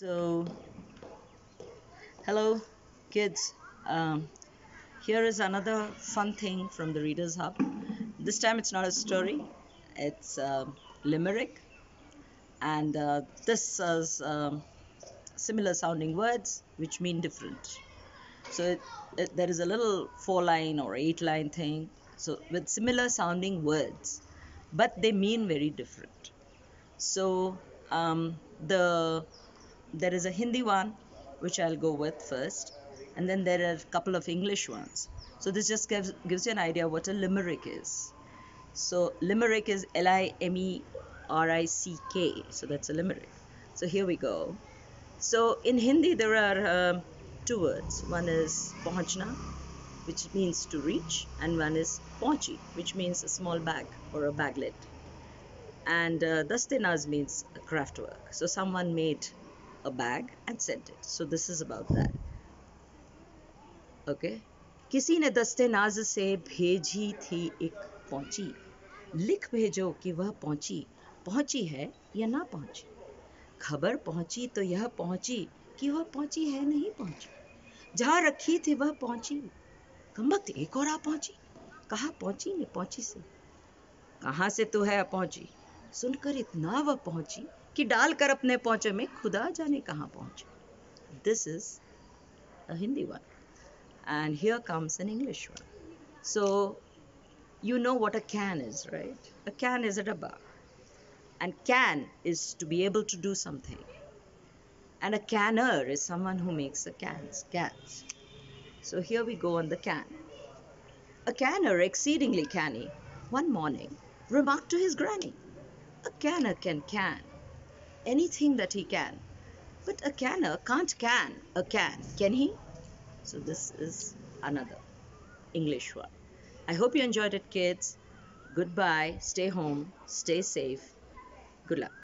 So, hello, kids. Um, Here is another fun thing from the Reader's Hub. This time it's not a story, it's limerick, and this is similar sounding words which mean different. So, there is a little 4 line or 8 line thing, so with similar sounding words, but they mean very different. So, there is a Hindi one which I'll go with first, and then there are a couple of English ones. So this just gives you an idea what a limerick is. So limerick is Limerick. So that's a limerick. So here we go. So in Hindi there are two words. One is pahunchna, which means to reach, and one is pahunchi, which means a small bag or a baglet. And Dastenaz means craft work. So someone made a bag and sent it. So this is about that. Okay. किसी ने दस्ते नाज से भेजी थी एक पहुंची, लिख भेजो कि वह पहुंची, पहुंची है या ना पहुंची, खबर पहुंची तो यह पहुंची कि वह पहुंची है नहीं पहुंची, जहां रखी थी वह पहुंची, कमबख्त एक और आ पहुंची, कहा पहुंची ने पहुंची से, कहाँ से तो है पहुंची, सुनकर इतना वह पहुंची कि डालकर अपने पहुंचे में खुदा जाने कहाँ पहुंची. This is a Hindi one. And here comes an English one. So, you know what a can is, right? A can is a dabba. And can is to be able to do something. And a canner is someone who makes the cans. So here we go on the can. A canner, exceedingly canny, one morning remarked to his granny, a canner can anything that he can, but a canner can't can a can he? So this is another English one. I hope you enjoyed it, kids. Goodbye. Stay home. Stay safe. Good luck.